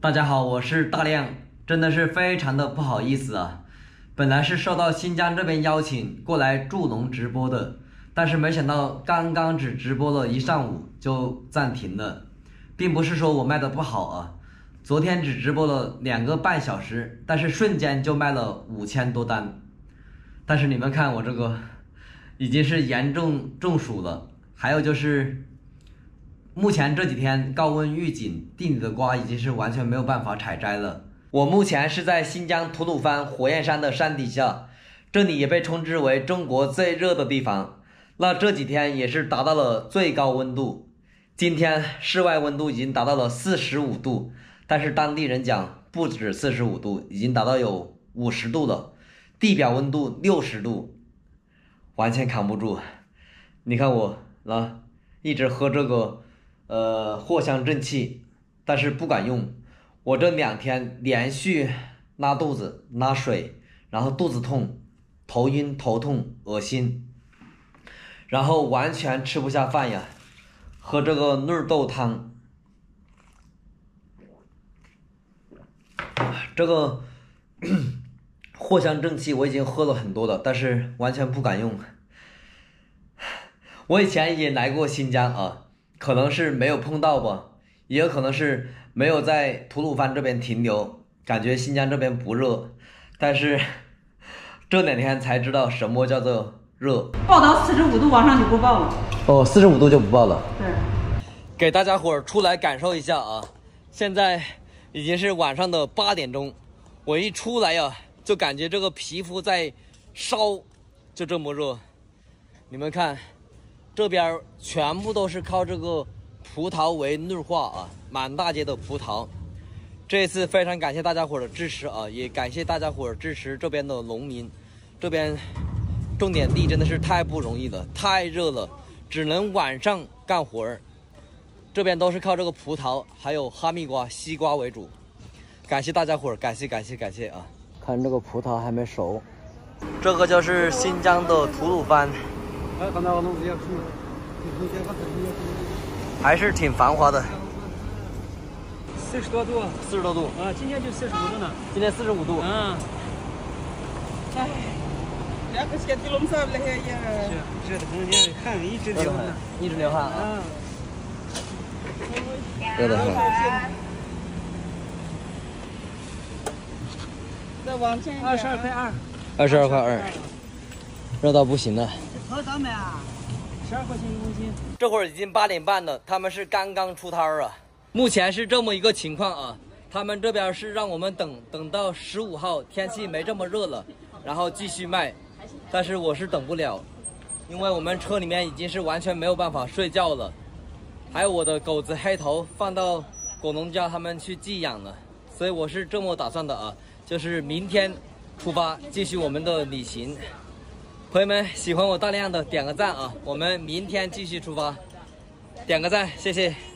大家好，我是大亮，真的是非常的不好意思啊。本来是受到新疆这边邀请过来助农直播的，但是没想到刚刚只直播了一上午就暂停了，并不是说我卖的不好啊。昨天只直播了2个半小时，但是瞬间就卖了5000多单。但是你们看我这个已经是严重中暑了，还有就是目前这几天高温预警，地里的瓜已经是完全没有办法采摘了。我目前是在新疆吐鲁番火焰山的山底下，这里也被称之为中国最热的地方。那这几天也是达到了最高温度，今天室外温度已经达到了45度，但是当地人讲不止45度，已经达到有50度了，地表温度60度，完全扛不住。你看我啊，一直喝这个藿香正气，但是不管用。我这2天连续拉肚子、拉水，然后肚子痛、头晕、头痛、恶心，然后完全吃不下饭呀。喝这个绿豆汤，这个藿香正气我已经喝了很多了，但是完全不敢用。我以前也来过新疆啊，可能是没有碰到吧，也有可能是没有在吐鲁番这边停留，感觉新疆这边不热，但是这2天才知道什么叫做热。 报到45度往上就不报了。 哦，45度就不报了。 对， 给大家伙儿出来感受一下啊！现在已经是晚上的8点钟，我一出来呀，就感觉这个皮肤在烧，就这么热。你们看，这边全部都是靠这个葡萄为绿化啊，满大街的葡萄。这一次非常感谢大家伙的支持啊，也感谢大家伙支持这边的农民。这边种点地真的是太不容易了，太热了，只能晚上干活儿。这边都是靠这个葡萄还有哈密瓜、西瓜为主。感谢大家伙，感谢啊！看这个葡萄还没熟。这个就是新疆的吐鲁番，还是挺繁华的。 40多度 ，40多度啊！今天就45度呢。 今天45度。 嗯。哎， 热的很， 你看一直流汗， 一直流汗啊。热得很。 再往前 22块2。 22块2，热到不行了。 多少买啊？12块钱1公斤。 这会儿已经8点半了，他们是刚刚出摊儿啊。目前是这么一个情况啊，他们这边是让我们等到15号天气没这么热了，然后继续卖，但是我是等不了，因为我们车里面已经是完全没有办法睡觉了，还有我的狗子黑头放到果农家他们去寄养了，所以我是这么打算的啊，就是明天出发继续我们的旅行。朋友们喜欢我大亮的点个赞啊，我们明天继续出发，点个赞，谢谢。